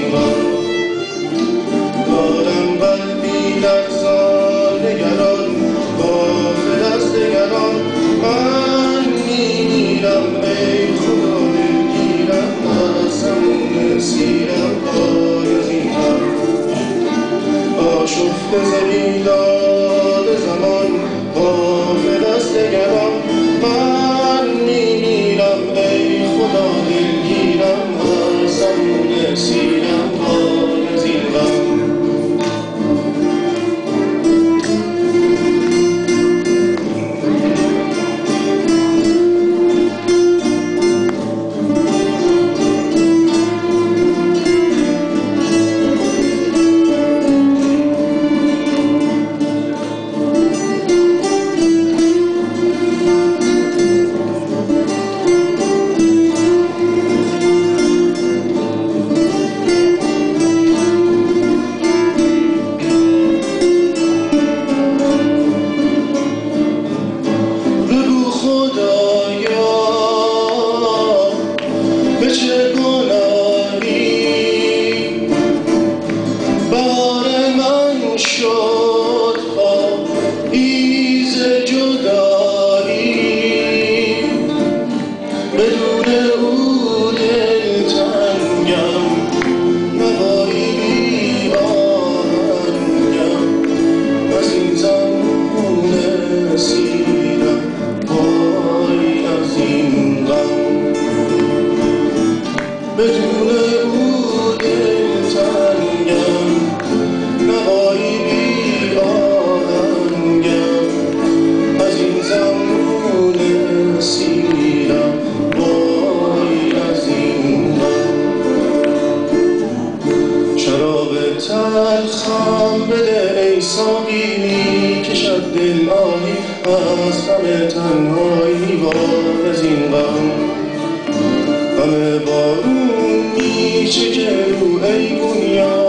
این غم. دارم قلبی لرزان نگران، غافل از دگران. من میمیرم ای خدا دلگیرم، از زمون سیرم پای از این غم. آشفته ز بیداد زمان، غافل از دگران. من میمیرم ای خدا دلگیرم، از زمون سیرم پای از این غم. بدون او دلتنگم، نوایی بی آهنگم. از این زمون سیرم وای از این غم. شراب تلخم بده ای ساقی، میکشد دل آهی از غم تنهایی وای از این غم. غم بارون میچکه رو ای بنیاد،